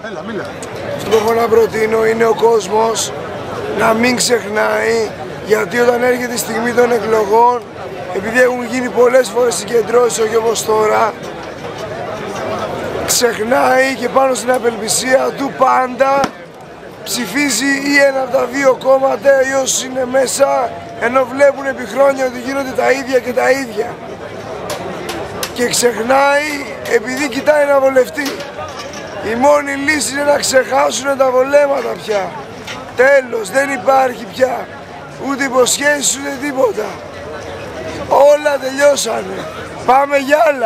Έλα, μίλα. Αυτό που έχω να προτείνω είναι ο κόσμος να μην ξεχνάει, γιατί όταν έρχεται η στιγμή των εκλογών, επειδή έχουν γίνει πολλές φορές συγκεντρώσεις, όχι όπως τώρα, ξεχνάει και πάνω στην απελπισία του πάντα ψηφίζει ή ένα από τα δύο κόμματα ή όσοι είναι μέσα, ενώ βλέπουν επί χρόνια ότι γίνονται τα ίδια και τα ίδια. Και ξεχνάει επειδή κοιτάει να βολευτεί. Η μόνη λύση είναι να ξεχάσουν τα βολέματα πια. Τέλος, δεν υπάρχει πια ούτε υποσχέσεις ούτε τίποτα. Όλα τελειώσανε. Πάμε για άλλα.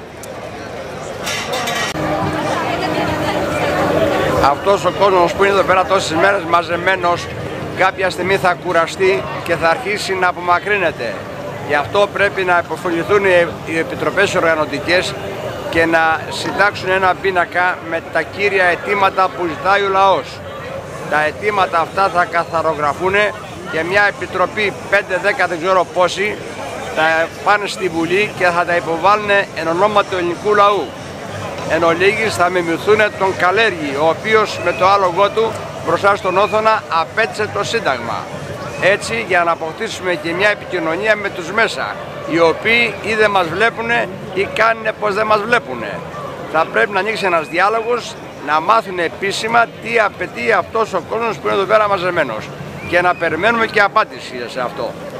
Αυτός ο κόσμος που είναι εδώ πέρα τόσες μέρες μαζεμένος, κάποια στιγμή θα κουραστεί και θα αρχίσει να απομακρύνεται. Γι' αυτό πρέπει να υποφεληθούν οι επιτροπές οργανωτικές και να συντάξουν ένα πίνακα με τα κύρια αιτήματα που ζητάει ο λαός. Τα αιτήματα αυτά θα καθαρογραφούν και μια επιτροπή 5-10 δεν ξέρω πόσοι θα πάνε στη Βουλή και θα τα υποβάλουν εν ονόμα του ελληνικού λαού. Εν ολίγης θα μιμηθούν τον Καλέργη, ο οποίος με το άλογο του μπροστά στον Όθωνα απέτυσε το Σύνταγμα. Έτσι, για να αποκτήσουμε και μια επικοινωνία με τους μέσα, οι οποίοι ή δεν μας βλέπουν ή κάνουν πως δεν μας βλέπουν. Θα πρέπει να ανοίξει ένας διάλογος, να μάθουν επίσημα τι απαιτεί αυτός ο κόσμος που είναι εδώ πέρα μαζεμένος και να περιμένουμε και απάντηση σε αυτό.